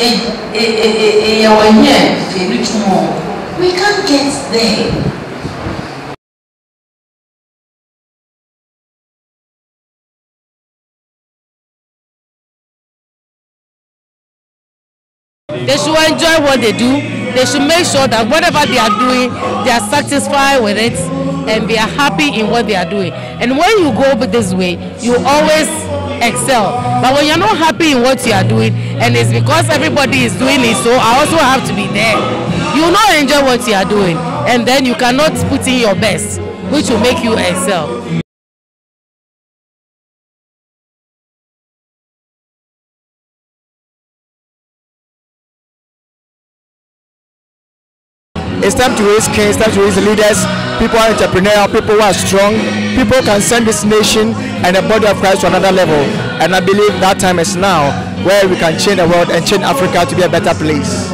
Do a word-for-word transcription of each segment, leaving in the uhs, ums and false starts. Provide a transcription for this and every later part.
We can't get there. They should enjoy what they do. They should make sure that whatever they are doing, they are satisfied with it and they are happy in what they are doing. And when you go this way, you always excel. But when you're not happy in what you are doing, and it's because everybody is doing it, so I also have to be there, you will not enjoy what you are doing. And then you cannot put in your best, which will make you excel. It's time to raise kings, time to raise leaders, people who are entrepreneurial, people who are strong, people who can send this nation and the body of Christ to another level. And I believe that time is now where we can change the world and change Africa to be a better place.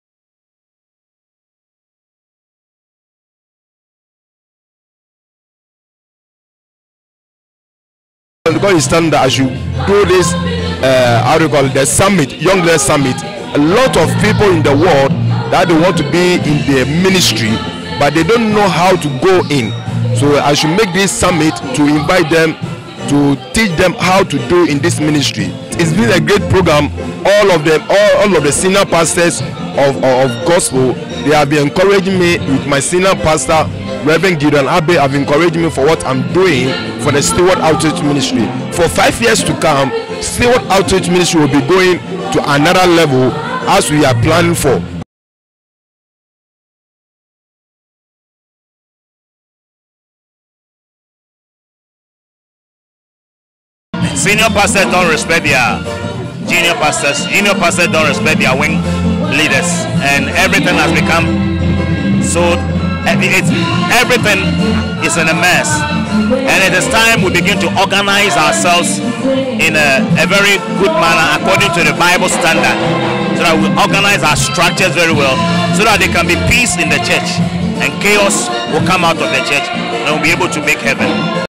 Because you stand as you do this, uh, how do you call it, the summit, Young Leaders Summit, a lot of people in the world that they want to be in the ministry, but they don't know how to go in. So I should make this summit to invite them, to teach them how to do in this ministry. It's been a great program. All of them, all, all of the senior pastors of, of, of gospel, they have been encouraging me with my senior pastor, Reverend Gideon Abe, have encouraged me for what I'm doing for the Steward Outreach Ministry. For five years to come, Steward Outreach Ministry will be going to another level as we are planning for. Senior pastors don't respect their junior pastors. Junior pastors don't respect their wing leaders, and everything has become so. It's, everything is in a mess, and it is time we begin to organize ourselves in a, a very good manner according to the Bible standard, so that we organize our structures very well, so that there can be peace in the church, and chaos will come out of the church, and we'll be able to make heaven.